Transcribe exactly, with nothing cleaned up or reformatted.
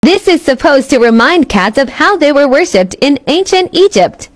This is supposed to remind cats of how they were worshipped in ancient Egypt.